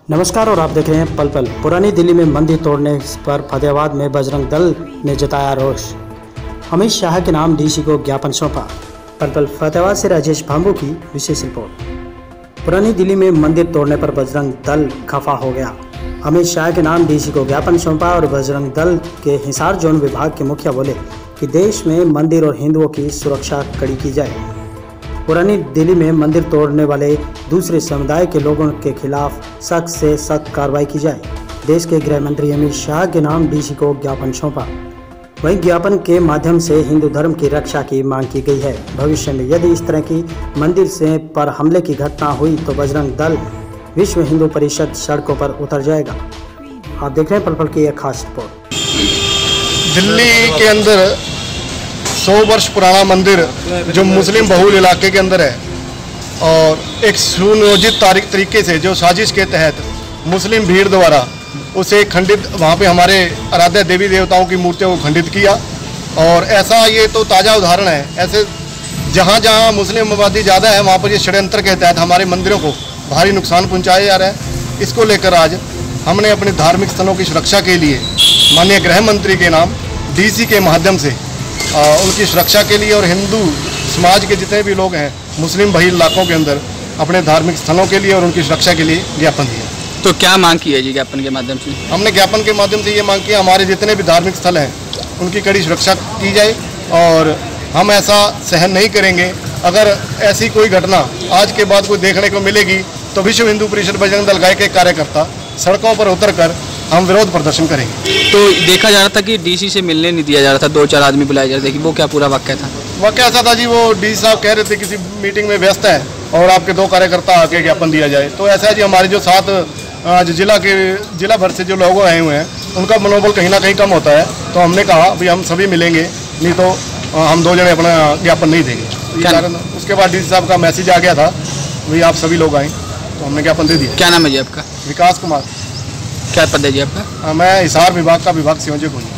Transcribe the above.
नमस्कार और आप देख रहे हैं पल पल। पुरानी दिल्ली में मंदिर तोड़ने पर फतेहाबाद में बजरंग दल ने जताया रोष। अमित शाह के नाम डीसी को ज्ञापन सौंपा। पल पल फतेहाबाद से राजेश भांबू की विशेष रिपोर्ट। पुरानी दिल्ली में मंदिर तोड़ने पर बजरंग दल खफा हो गया। अमित शाह के नाम डीसी को ज्ञापन सौंपा और बजरंग दल के हिसार जोन विभाग के मुखिया बोले कि देश में मंदिर और हिंदुओं की सुरक्षा कड़ी की जाए। पुरानी दिल्ली में मंदिर तोड़ने वाले दूसरे समुदाय के लोगों के खिलाफ सख्त से सख्त कार्रवाई की जाए। देश के गृह मंत्री अमित शाह के नाम डीसी को ज्ञापन सौंपा। वहीं ज्ञापन के माध्यम से हिंदू धर्म की रक्षा की मांग की गई है। भविष्य में यदि इस तरह की मंदिर से पर हमले की घटना हुई तो बजरंग दल विश्व हिंदू परिषद सड़कों पर उतर जाएगा। आप देख रहे हैं पल पल की एक खास रिपोर्ट। दिल्ली के अंदर 100 वर्ष पुराना मंदिर जो मुस्लिम बहुल इलाके के अंदर है और एक सुनियोजित तरीके से जो साजिश के तहत मुस्लिम भीड़ द्वारा उसे खंडित, वहाँ पे हमारे आराध्य देवी देवताओं की मूर्तियों को खंडित किया। और ऐसा ये तो ताज़ा उदाहरण है। ऐसे जहाँ जहाँ मुस्लिम आबादी ज़्यादा है वहाँ पर ये षड्यंत्र के तहत हमारे मंदिरों को भारी नुकसान पहुँचाया जा रहा है। इसको लेकर आज हमने अपने धार्मिक स्थलों की सुरक्षा के लिए माननीय गृह मंत्री के नाम डीसी के माध्यम से उनकी सुरक्षा के लिए और हिंदू समाज के जितने भी लोग हैं मुस्लिम बहुल इलाकों के अंदर अपने धार्मिक स्थलों के लिए और उनकी सुरक्षा के लिए ज्ञापन दिया। तो क्या मांग की है जी ज्ञापन के माध्यम से? हमने ज्ञापन के माध्यम से ये मांग किया हमारे जितने भी धार्मिक स्थल हैं उनकी कड़ी सुरक्षा की जाए और हम ऐसा सहन नहीं करेंगे। अगर ऐसी कोई घटना आज के बाद कोई देखने को मिलेगी तो विश्व हिंदू परिषद बजरंग दल गाय के कार्यकर्ता सड़कों पर उतरकर हम विरोध प्रदर्शन करेंगे। तो देखा जा रहा था कि डीसी से मिलने नहीं दिया जा रहा था, 2-4 आदमी बुलाए जा रहे थे, वो क्या पूरा वाक्य था? वाक्य ऐसा था जी, वो डीसी साहब कह रहे थे किसी मीटिंग में व्यस्त है और आपके 2 कार्यकर्ता आके ज्ञापन दिया जाए। तो ऐसा है जी, हमारे जो 7 आज जिला भर से जो लोग आए हुए हैं उनका मनोबल कहीं ना कहीं कम होता है। तो हमने कहा भाई हम सभी मिलेंगे, नहीं तो हम 2 जने अपना ज्ञापन नहीं देंगे। उसके बाद डीसी साहब का मैसेज आ गया था भाई आप सभी लोग आए, तो हमने ज्ञापन दे दिया। क्या नाम है जी आपका? विकास कुमार। क्या पद है जी आपका? मैं हिसार विभाग का विभाग संयोजक हूँ।